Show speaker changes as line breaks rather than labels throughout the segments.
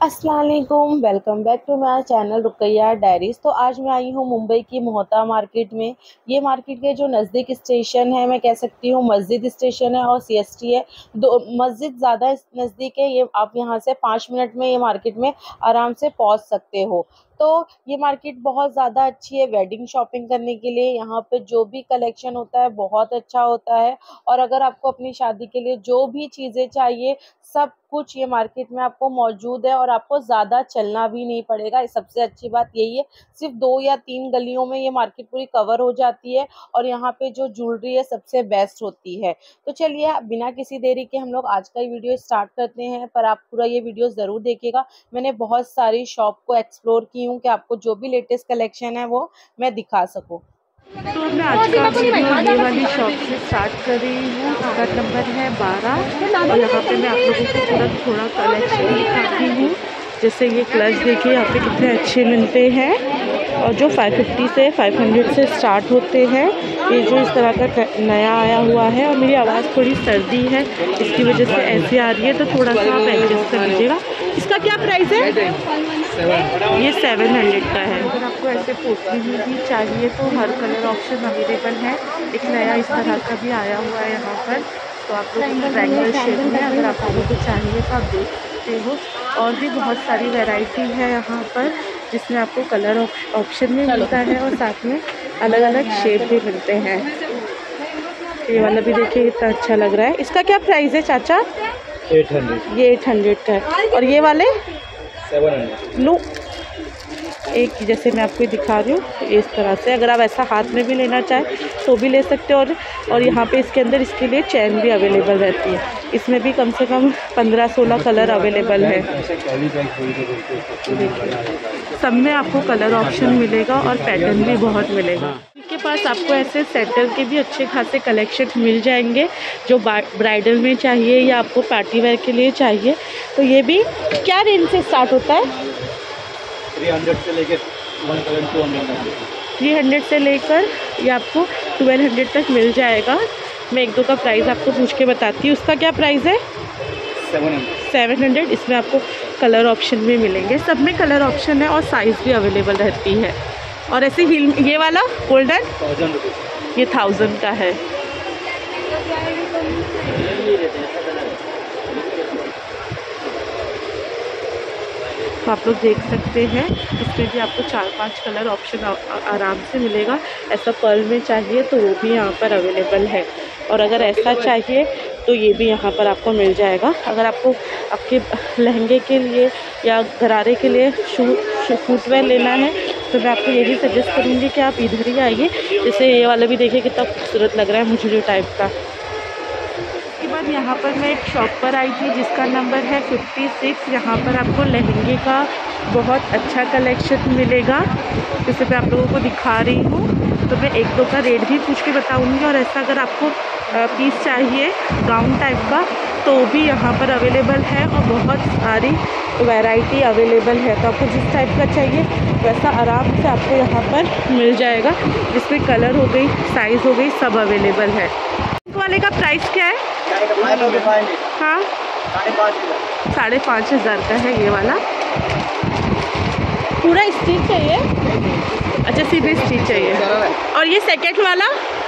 अस्सलाम वालेकुम, welcome back to my channel Rukaiya diaries. तो आज मैं आई हूँ मुंबई की मोहता मार्केट में। ये मार्केट के जो नज़दीक स्टेशन है, मैं कह सकती हूँ मस्जिद स्टेशन है और सीएसटी है। दो मस्जिद ज़्यादा नज़दीक है, ये आप यहाँ से 5 मिनट में ये मार्केट में आराम से पहुँच सकते हो। तो ये मार्केट बहुत ज़्यादा अच्छी है वेडिंग शॉपिंग करने के लिए। यहाँ पे जो भी कलेक्शन होता है बहुत अच्छा होता है, और अगर आपको अपनी शादी के लिए जो भी चीज़ें चाहिए सब कुछ ये मार्केट में आपको मौजूद है, और आपको ज़्यादा चलना भी नहीं पड़ेगा। सबसे अच्छी बात यही है, सिर्फ 2 या 3 गलियों में ये मार्केट पूरी कवर हो जाती है, और यहाँ पे जो ज्वेलरी है सबसे बेस्ट होती है। तो चलिए बिना किसी देरी के हम लोग आज का ये वीडियो स्टार्ट करते हैं, पर आप पूरा ये वीडियो ज़रूर देखिएगा। मैंने बहुत सारी शॉप को एक्सप्लोर की हूँ कि आपको जो भी लेटेस्ट कलेक्शन है वो मैं दिखा सकूँ।
तो मैं आज का वीडियो ये वाली शॉप से स्टार्ट कर रही हूँ। इसका नंबर है 12 और यहाँ पे मैं आप लोगों को थोड़ा कलेक्शन दिखाती हूँ। जैसे ये क्लच देखिए यहाँ पे कितने अच्छे मिलते हैं, और जो 550 से 500 से स्टार्ट होते हैं। ये जो इस तरह का नया आया हुआ है, और मेरी आवाज़ थोड़ी सर्दी है इसकी वजह से ऐसी आ रही है, तो थोड़ा सा आप एडजस्ट कर लीजिएगा। इसका क्या प्राइस है? ये 700 का है। अगर आपको ऐसे पोटली में भी चाहिए तो हर कलर ऑप्शन अवेलेबल है। एक नया इस तरह का भी आया हुआ है यहाँ पर, तो आप लोग ट्रायंगल शेप में अगर आप लोगों को चाहिए तो आप देख सकते हो। और भी बहुत सारी वैरायटी है यहाँ पर, जिसमें आपको कलर ऑप्शन भी मिलता है और साथ में अलग अलग शेप भी मिलते हैं। ये वाला भी देखिए कितना अच्छा लग रहा है। इसका क्या प्राइस है चाचा?
800।
ये 800 का है। और ये वाले
700।
लो, एक जैसे मैं आपको दिखा रही हूँ इस तरह से, अगर आप ऐसा हाथ में भी लेना चाहें तो भी ले सकते हो। और यहाँ पे इसके अंदर इसके लिए चैन भी अवेलेबल रहती है। इसमें भी कम से कम 15-16 कलर अवेलेबल है। सब में आपको कलर ऑप्शन मिलेगा और पैटर्न भी बहुत मिलेगा। इनके पास आपको ऐसे सेटल के भी अच्छे खासे कलेक्शन मिल जाएंगे, जो ब्राइडल में चाहिए या आपको पार्टी वेयर के लिए चाहिए। तो ये भी क्या रेंज से स्टार्ट होता है?
300 से लेकर
300 से लेकर ये आपको 1200 तक मिल जाएगा। मैं एक दो का प्राइस आपको पूछ के बताती हूँ। उसका क्या प्राइस है? 700। इसमें आपको कलर ऑप्शन भी मिलेंगे, सब में कलर ऑप्शन है और साइज़ भी अवेलेबल रहती है। और ऐसे हिल ये वाला गोल्डन
1000 रुपीज़,
ये 1000 का है। तो आप लोग देख सकते हैं, इसमें भी आपको 4-5 कलर ऑप्शन आराम से मिलेगा। ऐसा पर्ल में चाहिए तो वो भी यहाँ पर अवेलेबल है, और अगर ऐसा चाहिए तो ये भी यहाँ पर आपको मिल जाएगा। अगर आपको आपके लहंगे के लिए या गरारे के लिए फुटवेयर लेना है तो मैं आपको ये भी सजेस्ट करूँगी कि आप इधर ही आइए। जैसे ये वाला भी देखिए कितना खूबसूरत लग रहा है मुझे टाइप का। उसके बाद यहाँ पर मैं एक शॉप पर आई थी जिसका नंबर है 56। यहाँ पर आपको लहंगे का बहुत अच्छा कलेक्शन मिलेगा, जैसे मैं आप लोगों को दिखा रही हूँ। तो मैं एक दो का रेट भी पूछ के बताऊँगी, और ऐसा अगर आपको पीस चाहिए गाउन टाइप का तो भी यहाँ पर अवेलेबल है, और बहुत सारी वैरायटी अवेलेबल है। तो आपको जिस टाइप का चाहिए वैसा आराम से आपको यहाँ पर मिल जाएगा, जिसमें कलर हो गई, साइज़ हो गई, सब अवेलेबल है। इस वाले का प्राइस क्या है? हाँ 5,500 का है ये वाला। पूरा स्टिच चाहिए? अच्छा सीधे स्टिच चाहिए। और ये सेकेंड वाला?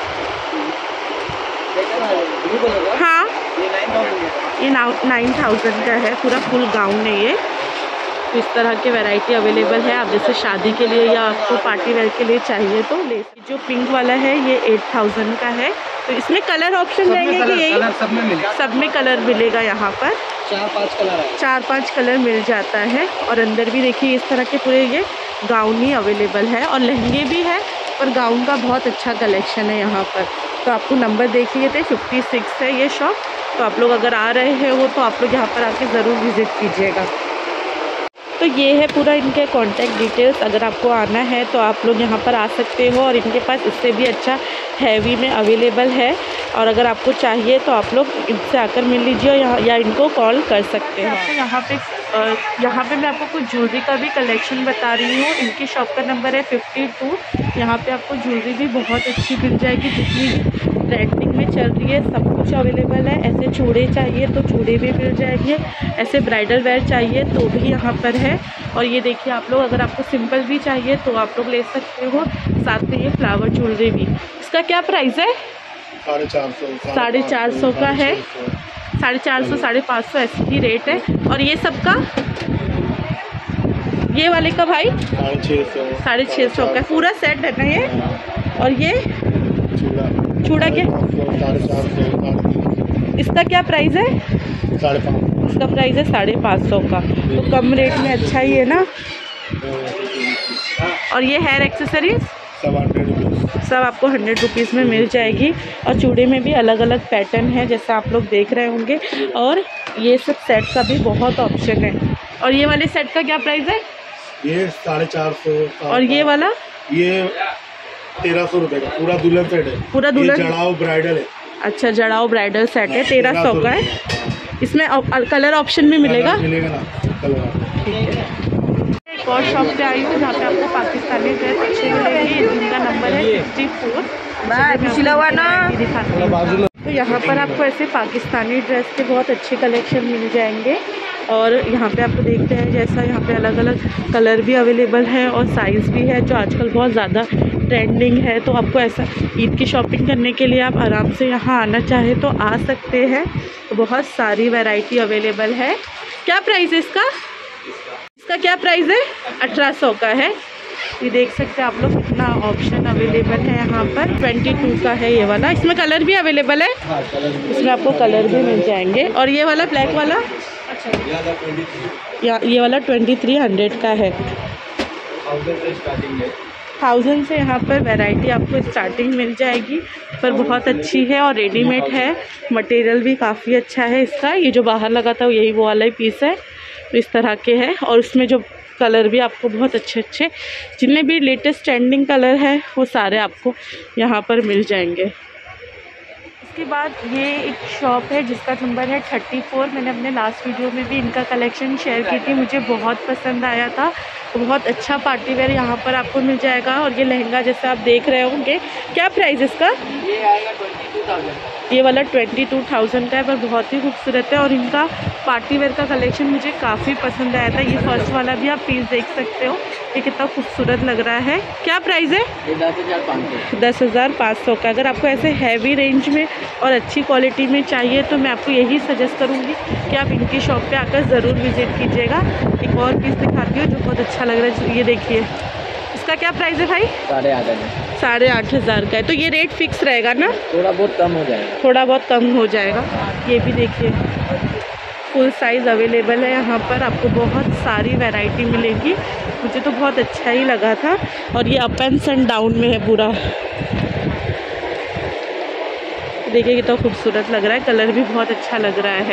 हाँ ये 9000 का है, पूरा फुल गाउन है ये। तो इस तरह के वैरायटी अवेलेबल है। आप जैसे शादी के लिए या आपको पार्टी वेयर के लिए चाहिए तो ले। जो पिंक वाला है ये 8000 का है। तो इसमें कलर ऑप्शन रहेंगे कि यही सब में कलर मिलेगा? यहाँ पर 4-5 कलर मिल जाता है। और अंदर भी देखिए इस तरह के पूरे ये गाउन ही अवेलेबल है, और लहंगे भी है, पर गाउन का बहुत अच्छा कलेक्शन है यहाँ पर। तो आपको नंबर देख लिए थे 56 है ये शॉप। तो आप लोग अगर आ रहे हो तो आप लोग यहाँ पर आके ज़रूर विज़िट कीजिएगा। तो ये है पूरा इनके कॉन्टैक्ट डिटेल्स। अगर आपको आना है तो आप लोग यहाँ पर आ सकते हो, और इनके पास इससे भी अच्छा हैवी में अवेलेबल है। और अगर आपको चाहिए तो आप लोग इनसे आकर मिल लीजिए, या इनको कॉल कर सकते हैं। तो यहाँ पे मैं आपको कुछ ज्वेलरी का भी कलेक्शन बता रही हूँ। इनकी शॉप का नंबर है 52। यहाँ पे आपको ज्वेलरी भी बहुत अच्छी मिल जाएगी, जितनी ट्रेंडिंग में चल रही है, सब कुछ अवेलेबल है। ऐसे चूड़े चाहिए तो चूड़े भी मिल जाएंगे, ऐसे ब्राइडल वेयर चाहिए तो भी यहाँ पर है। और ये देखिए आप लोग, अगर आपको सिंपल भी चाहिए तो आप लोग ले सकते हो, साथ में ये फ्लावर ज्वेलरी भी। इसका क्या प्राइस है?
450
450 का है, 450 550 ऐसी ही रेट है। और ये सब का, ये वाले का भाई 650 का पूरा सेट है ना ये। और ये चूड़ा क्या, इसका क्या प्राइस है?
550।
इसका प्राइस है 550 का, तो कम रेट में अच्छा ही है ना। और ये हेयर एक्सेसरीज सब आपको 100 रुपीज़ में मिल जाएगी। और चूड़े में भी अलग अलग पैटर्न है जैसा आप लोग देख रहे होंगे। और ये सब सेट का भी बहुत ऑप्शन है। और ये वाले सेट का क्या प्राइस है?
ये 450।
और ये वाला
ये 1300 रुपये का पूरा दुल्हन सेट है। पूरा दुल्हन जड़ाओ ब्राइडल है।
अच्छा, जड़ाओ ब्राइडल सेट है, 1300 का है। इसमें कलर ऑप्शन भी मिलेगा
ना कलर।
ठीक है। एक और शॉप पे आई हूँ जहाँ पे आपको पाकिस्तानी ड्रेस अच्छे मिलेंगे, जिनका नंबर है 64। तो यहाँ पर आपको ऐसे पाकिस्तानी ड्रेस के बहुत अच्छे कलेक्शन मिल जाएंगे। और यहाँ पे आपको देखते हैं जैसा यहाँ पे अलग अलग कलर भी अवेलेबल है और साइज़ भी है, जो आजकल बहुत ज़्यादा ट्रेंडिंग है। तो आपको ऐसा ईद की शॉपिंग करने के लिए आप आराम से यहाँ आना चाहे तो आ सकते हैं। बहुत सारी वैरायटी अवेलेबल है। क्या प्राइस है इसका? इसका क्या प्राइस है? 1800 का है। ये देख सकते हैं आप लोग, कितना ऑप्शन अवेलेबल है यहाँ पर। 22 का है ये वाला, इसमें कलर भी अवेलेबल है, इसमें आपको कलर भी मिल जाएंगे। और ये वाला ब्लैक वाला, ये वाला 2300 का है। 1000 से यहाँ पर वैरायटी आपको स्टार्टिंग मिल जाएगी, पर बहुत अच्छी है और रेडीमेड है। मटेरियल भी काफ़ी अच्छा है इसका। ये जो बाहर लगा था यही वो वाला ही पीस है, तो इस तरह के है। और इसमें जो कलर भी आपको बहुत अच्छे अच्छे, जितने भी लेटेस्ट ट्रेंडिंग कलर है वो सारे आपको यहाँ पर मिल जाएंगे। इसके बाद ये एक शॉप है जिसका नंबर है 34। मैंने अपने लास्ट वीडियो में भी इनका कलेक्शन शेयर की थी, मुझे बहुत पसंद आया था। बहुत अच्छा पार्टी वेयर यहाँ पर आपको मिल जाएगा। और ये लहंगा जैसा आप देख रहे होंगे, क्या प्राइस इसका?
ये आएगा 22,000।
ये वाला 22,000 का है, पर बहुत ही खूबसूरत है। और इनका पार्टी वेयर का कलेक्शन मुझे काफ़ी पसंद आया था। ये फर्स्ट वाला भी आप पीस देख सकते हो, ये कितना खूबसूरत लग रहा है। क्या प्राइस है? 10,500 का। अगर आपको ऐसे हैवी रेंज में और अच्छी क्वालिटी में चाहिए तो मैं आपको यही सजेस्ट करूँगी कि आप इनकी शॉप पे आकर ज़रूर विज़िट कीजिएगा। एक और पीस दिखाती हूँ जो बहुत अच्छा लग रहा है, ये देखिए। इसका क्या प्राइस है भाई? 8,500 का है। तो ये रेट फिक्स रहेगा ना?
थोड़ा बहुत कम हो जाएगा,
थोड़ा बहुत कम हो जाएगा। ये भी देखिए, फुल साइज़ अवेलेबल है यहाँ पर, आपको बहुत सारी वैरायटी मिलेगी। मुझे तो बहुत अच्छा ही लगा था। और ये अप एंड डाउन में है पूरा, देखिए कितना खूबसूरत लग रहा है। कलर भी बहुत अच्छा लग रहा है।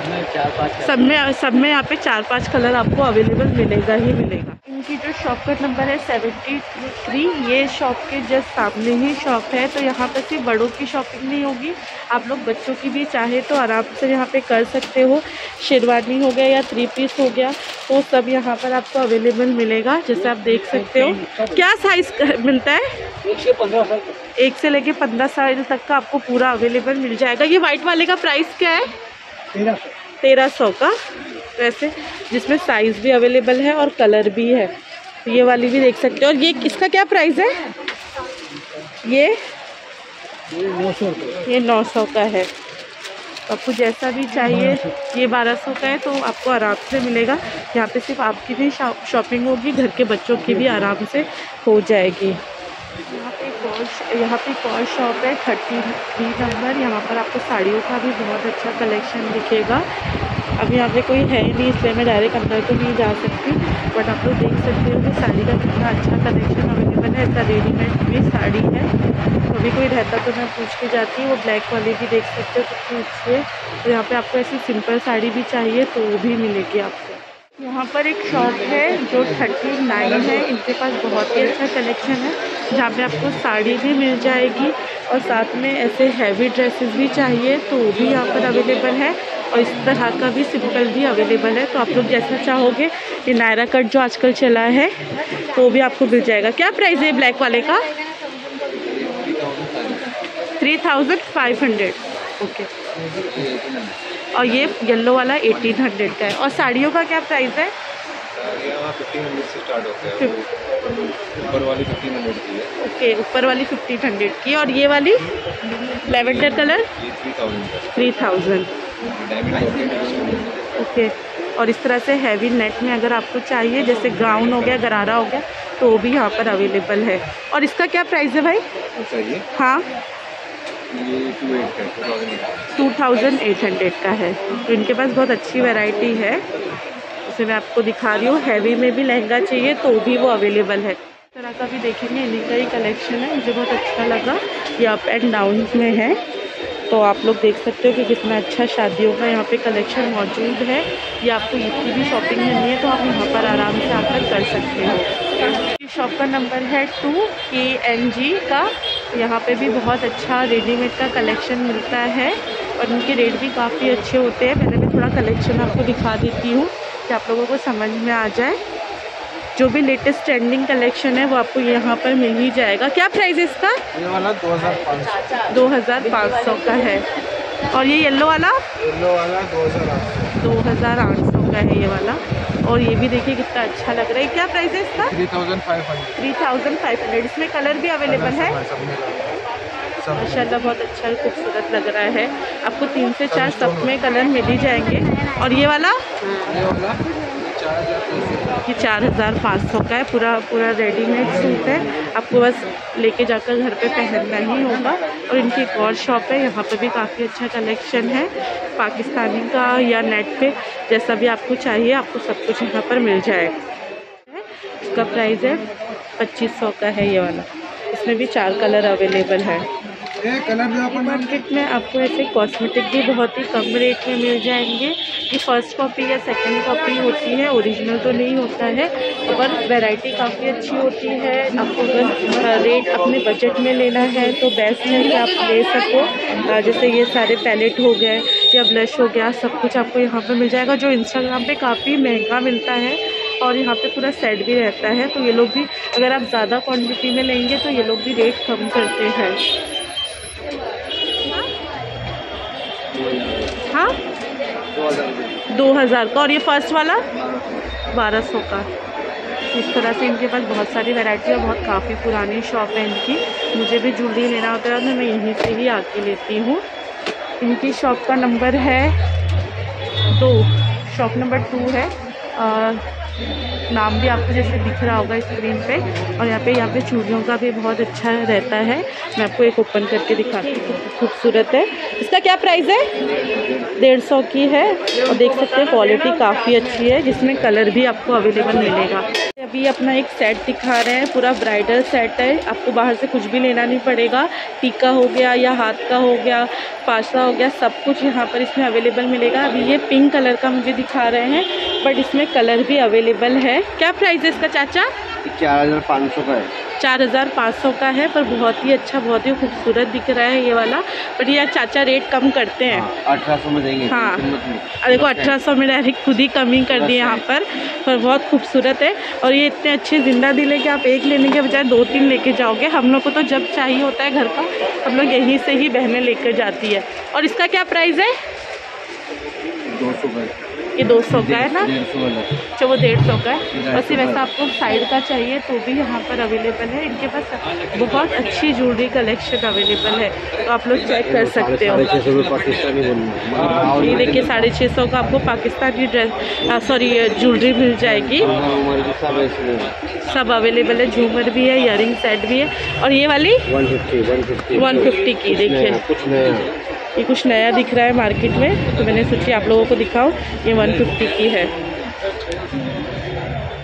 सब में यहाँ पे 4-5 कलर आपको अवेलेबल मिलेगा ही मिलेगा। इनकी जो शॉप का नंबर है 73, ये शॉप के जस्ट सामने ही शॉप है। तो यहाँ पर सिर्फ बड़ों की शॉपिंग नहीं होगी, आप लोग बच्चों की भी चाहे तो आराम से यहाँ पे कर सकते हो। शेरवानी हो गया या 3 पीस हो गया, तो सब यहाँ पर आपको अवेलेबल मिलेगा, जैसे आप देख सकते हो। क्या साइज़ मिलता है? 1 से लेके 15 साइज तक का आपको पूरा अवेलेबल मिल जाएगा। ये वाइट वाले का प्राइस क्या है? 1300 का। वैसे जिसमें साइज़ भी अवेलेबल है और कलर भी है, तो ये वाली भी देख सकते हो। और ये इसका क्या प्राइस है? ये 900 का है। आपको जैसा भी चाहिए, ये 1200 का है, तो आपको आराम से मिलेगा। यहाँ पे सिर्फ आपकी भी शॉपिंग होगी, घर के बच्चों की भी आराम से हो जाएगी। यहाँ पे एक और शॉप है 33 नंबर। यहाँ पर आपको साड़ियों का भी बहुत अच्छा कलेक्शन दिखेगा। अब यहाँ पे कोई है ही नहीं, इसलिए मैं डायरेक्ट अंदर तो नहीं जा सकती, बट आप लोग देख सकते हो कि साड़ी का कितना अच्छा कलेक्शन अवेलेबल है। ऐसा रेडीमेड भी साड़ी है, कभी कोई रहता तो मैं पूछ के जाती। वो ब्लैक वाली भी देख सकते हो कितनी अच्छी है। तो यहाँ पे आपको ऐसी सिंपल साड़ी भी चाहिए तो वो भी मिलेगी आपको। यहाँ पर एक शॉप है जो 39 है, इनके पास बहुत ही अच्छा कलेक्शन है, जहाँ पे आपको साड़ी भी मिल जाएगी और साथ में ऐसे हैवी ड्रेसेस भी चाहिए तो वो भी यहाँ पर अवेलेबल है। और इस तरह का भी सिंपल भी अवेलेबल है, तो आप लोग जैसा चाहोगे। ये नायरा कट जो आजकल चला है तो भी आपको मिल जाएगा। क्या प्राइस है ब्लैक वाले का? 3500। ओके। और ये येलो वाला 1800 का है। और साड़ियों का क्या प्राइस है?
1500 से स्टार्ट होता है। ऊपर वाली 1500 की है।
ओके, ऊपर वाली 1500 की। और ये वाली लेवेंडर कलर?
ये 3000।
3000। ओके। और इस तरह से हैवी नेट में अगर आपको चाहिए, जैसे गाउन हो गया, गरारा हो गया, तो वो भी यहाँ पर अवेलेबल है। और इसका क्या प्राइस है भाई?
चाहिए?
हाँ,
ये
2800 का है। तो इनके पास बहुत अच्छी वैरायटी है। इसे मैं आपको दिखा रही हूँ। हैवी में भी लहंगा चाहिए तो भी वो अवेलेबल है। इस तरह का भी देखेंगे, इन्हीं का ही कलेक्शन है। मुझे बहुत अच्छा लगा। ये अप एंड डाउन में है, तो आप लोग देख सकते हो कि कितना अच्छा शादियों का यहाँ पे कलेक्शन मौजूद है। या आपको ईद की भी शॉपिंग करनी है तो आप यहाँ पर आराम से आकर कर सकते हो। शॉप का नंबर है 2KNG का। यहाँ पे भी बहुत अच्छा रेडीमेड का कलेक्शन मिलता है और उनके रेट भी काफ़ी अच्छे होते हैं। मैंने भी थोड़ा कलेक्शन आपको दिखा देती हूँ कि आप लोगों को समझ में आ जाए। जो भी लेटेस्ट ट्रेंडिंग कलेक्शन है वो आपको यहाँ पर मिल ही जाएगा। क्या प्राइस है इसका?
ये वाला 2500।
2500 का है। और ये येलो वाला?
येलो वाला 2800।
2800 का है ये वाला। और ये भी देखिए कितना अच्छा लग रहा है। क्या प्राइस है इसका?
3500।
3500। इसमें कलर भी अवेलेबल है। माशाल्लाह बहुत अच्छा खूबसूरत लग रहा है। आपको 3 से 4 सब में कलर मिल ही जाएंगे। और ये वाला? ये 4500 का है। पूरा रेडीमेड सूट है। आपको बस लेके जाकर घर पे पहनना ही होगा। और इनकी एक और शॉप है, यहाँ पे भी काफ़ी अच्छा कलेक्शन है पाकिस्तानी का या नेट पे, जैसा भी आपको चाहिए आपको सब कुछ यहाँ पर मिल जाएगा। इसका प्राइस है 2500 का है ये वाला। इसमें भी 4 कलर अवेलेबल है। मार्केट में आपको ऐसे कॉस्मेटिक भी बहुत ही कम रेट में मिल जाएंगे। ये फर्स्ट कॉपी या सेकंड कॉपी होती है, ओरिजिनल तो नहीं होता है, पर वैरायटी काफ़ी अच्छी होती है। आपको अगर रेट अपने बजट में लेना है तो बेस्ट है कि आप ले सको। जैसे ये सारे पैलेट हो गए या ब्लश हो गया, सब कुछ आपको यहाँ पर मिल जाएगा, जो इंस्टाग्राम पे काफ़ी महंगा मिलता है। और यहाँ पे पूरा सेट भी रहता है, तो ये लोग भी अगर आप ज़्यादा क्वांटिटी में लेंगे तो ये लोग भी रेट कम करते हैं। हाँ, 2000 का। और ये फर्स्ट वाला 1200 का। इस तरह से इनके पास बहुत सारी वैरायटी है। बहुत काफ़ी पुरानी शॉप है इनकी। मुझे भी ज्वेलरी लेना होता है तो मैं यहीं से ही आके लेती हूँ। इनकी शॉप का नंबर है 2, शॉप नंबर 2 है। नाम भी आपको जैसे दिख रहा होगा स्क्रीन पे। और यहाँ पे चूड़ियों का भी बहुत अच्छा रहता है। मैं आपको एक ओपन करके दिखाती हूँ, खूबसूरत है। इसका क्या प्राइस है? 150 की है। और देख सकते हैं क्वालिटी काफ़ी अच्छी है, जिसमें कलर भी आपको अवेलेबल मिलेगा। अभी अपना एक सेट दिखा रहे हैं, पूरा ब्राइडल सेट है। आपको बाहर से कुछ भी लेना नहीं पड़ेगा। टीका हो गया या हाथ का हो गया, पासा हो गया, सब कुछ यहाँ पर इसमें अवेलेबल मिलेगा। अभी ये पिंक कलर का मुझे दिखा रहे हैं, बट इसमें कलर भी अवेलेबल है। क्या प्राइस है इसका चाचा?
4500 का है।
4500 का है, पर बहुत ही अच्छा, बहुत ही खूबसूरत दिख रहा है ये वाला। बट ये चाचा रेट कम करते हैं।
1800 में देंगे।
हाँ, देखो 1800 में डायरेक्ट खुद ही कमी कर दी यहाँ पर बहुत खूबसूरत है। और ये इतने अच्छे जिंदा दिल है कि आप एक लेने के बजाय 2-3 लेके जाओगे। हम लोग को तो जब चाहिए होता है घर का, हम लोग यहीं से ही बहनें लेकर जाती है। और इसका क्या प्राइस है?
200 का।
ये 200 का है ना?
150 वाला।
अच्छा, वो 150 का है। बस वैसा आपको साइड का चाहिए तो भी यहाँ पर अवेलेबल है। इनके पास बहुत अच्छी ज्वेलरी कलेक्शन अवेलेबल है, तो आप लोग चेक कर सकते हो। ये देखिए 650 का आपको पाकिस्तानी ज्वेलरी मिल जाएगी। सब अवेलेबल है। झूमर भी है, इयरिंग सेट भी है। और ये वाली 150 की। देखिए ये कुछ नया दिख रहा है मार्केट में, तो मैंने सोची आप लोगों को दिखाऊं। ये 150 की है।